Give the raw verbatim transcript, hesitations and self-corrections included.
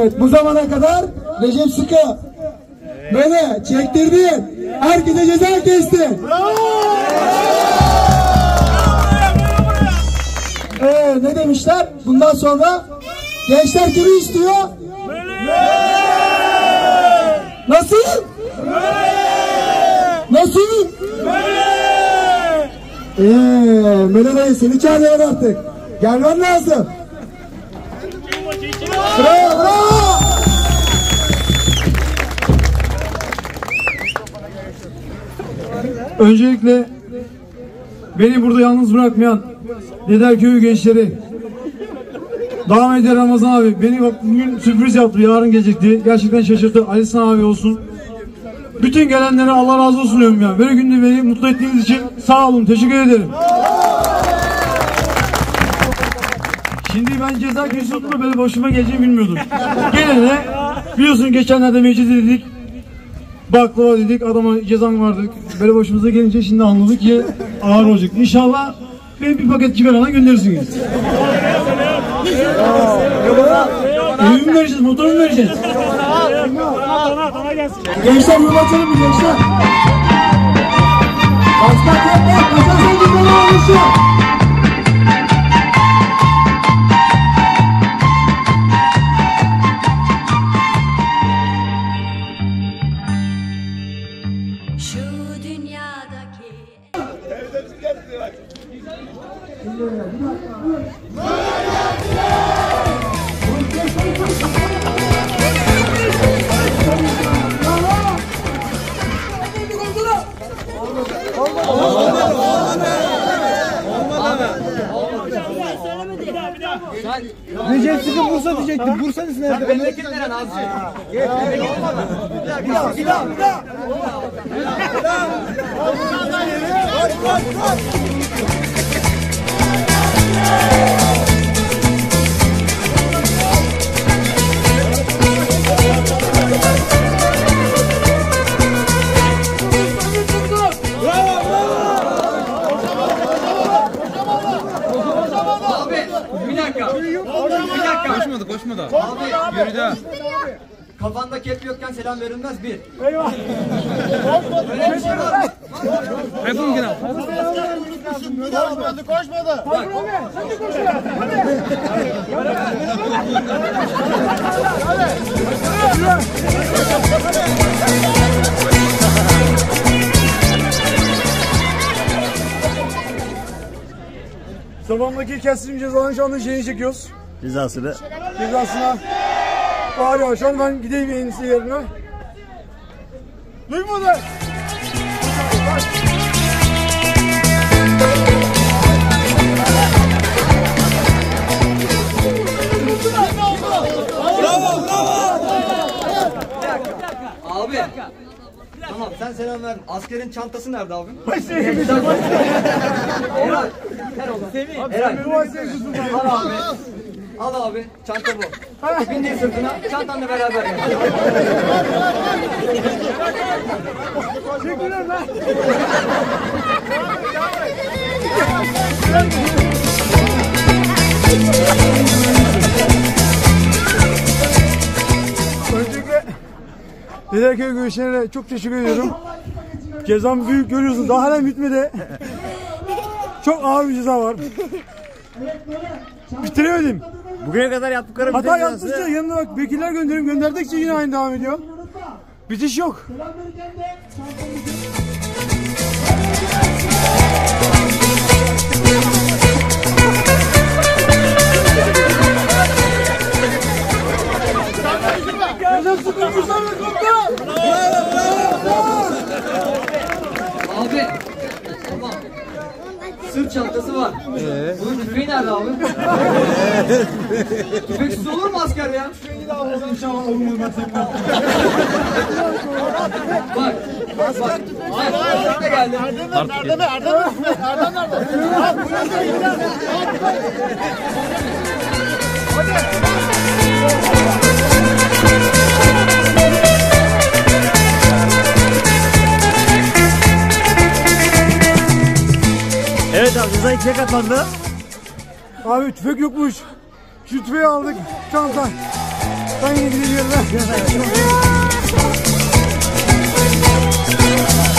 Evet, bu zamana kadar Recep Sıkı beni çektirdi. Herkese ceza kesti. Ee, ne demişler? Bundan sonra gençler kimi istiyor? Nasıl? Nasıl? Eee Mele Bey, seni çağırıyorlar artık. Gelmen lazım. Bravo, bravo. Öncelikle beni burada yalnız bırakmayan Dederköy'ü gençleri, Davet eder Ramazan abi, beni bak bugün sürpriz yaptı, yarın gelecekti. Gerçekten şaşırttı. Alistan abi olsun. Bütün gelenlere Allah razı olsun diyorum ya. Böyle günde beni mutlu ettiğiniz için sağ olun, teşekkür ederim. Şimdi ben ceza kürsüsünde böyle başıma geleceğini bilmiyordum. Gene de biliyorsun geçenlerde meclise dedik, baklava dedik, adama cezam vardı. Böyle başımıza gelince şimdi anladık ki ağır olacak. İnşallah beni bir paket cigarana gönderirsiniz. Evimi vereceğiz, motorumu vereceğiz. Gençler yol açalım mı gençler? Başka tekrar kasasın gibi oluşuyor. Şu dünyadaki Recep Sıkı Bursa diyecektim. Bursa'nız nerede? Memleketlere Nazcı. Bir daha, bir daha, bir daha. Koşmadı, koşmadı. Abi, yürü de. Kafanda kep yokken selam verilmez bir. Eyvah. Öyle bir şey var mı? Yapın yine. Koşmadı, koşmadı. Bak. Sen de koşuyor. Sabahındaki kestim cezanın şu anda şeyini çekiyoruz. Cezasını. Cezasına. Var ya, şu an ben gideyim en iyisi yerine. Duymadı. Bravo, bravo. Abi. Tamam, sen selam ver. Askerin çantası nerede abi? Eray. Ver oğlum. Eray. Al abi. Al abi. Çanta bu. Bindir sırtına. Çantanla beraber gel. Teşekkürler lan. Öncelikle Dederköy görüşlerine çok teşekkür ediyorum. Cezam büyük, görüyorsunuz. Daha hala bitmedi. Çok ağır bir ceza var. Bitiremedim. Bugüne kadar yaptıklarım Hata yaptıkça yanına bak, vekiller gönderiyorum. Gönderdikçe yine aynı devam ediyor. Bitiş yok. Abi. Tamam. Sırt çantası var. Ee? Bunun tüfeği nerede abi? Tüfeksiz olur mu asker ya? Tüfeği de alalım inşallah, olmaz ben tekrar. Bak. Bak. Bak. Ne geldi? Erdem nerede? Erdem nerede? Erdem nerede? Al, bu yüzden Evet abi, ceza ikiye katlandı. Abi tüfek yokmuş. Şu tüfeği aldık. Çanta. Ben yine gidiyorum.